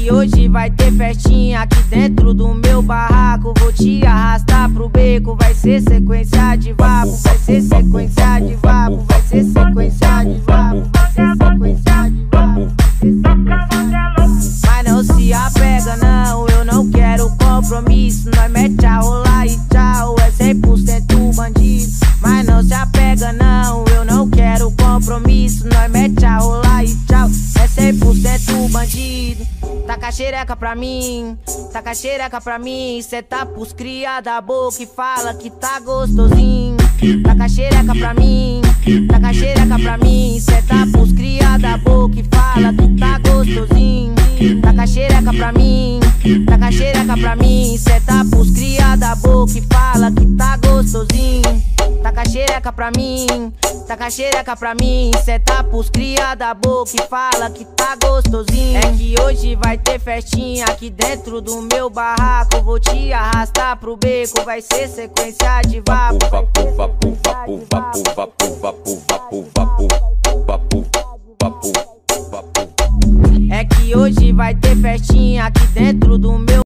que hoje vai ter festinha aqui dentro do meu barraco. Vou te arrastar pro beco, vai ser sequência de vapo, vai ser sequência de vapo, vai ser sequência de vapo, vai ser sequência de vapo, vai ser sequência de vapo. Mas não se apega não, eu não quero compromisso. Nós mete a rolar e tchau, é 100% bandido. Mas não se apega não, eu não quero compromisso. Nós mete a rolar e tchau, é 100% bandido. Taca a xereca pra mim, taca a xereca pra mim. Cê tá pros cria da boca e fala que tá gostosinho. Taca a xereca pra mim, taca a xereca pra mim. Cê tá pros cria da boca e fala que tá gostosinho. Taca a xereca pra mim, taca a xereca pra mim. Cê tá pros cria da boca e fala que tá gostosinho. Taca a xereca pra mim, taca a xereca pra mim. Cê tá pros cria da boca e fala que tá gostosinho. É que hoje vai ter festinha aqui dentro do meu barraco. Vou te arrastar pro beco, vai ser sequência de vapo. Vapo, vapo, vapo, vapo, vapo, vapo, vapo, vapo, vapo, vapo, vapo. É que hoje vai ter festinha aqui dentro do meu